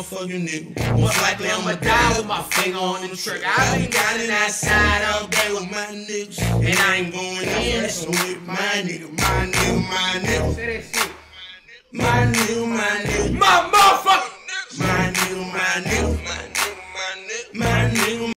motherfucking nigga. Most likely I'ma die with my finger on the trigger. I been down in that side all day with my niggas, and I ain't going in, so with my nigga, my nigga, my nigga. Say that shit. My nigga, my nigga.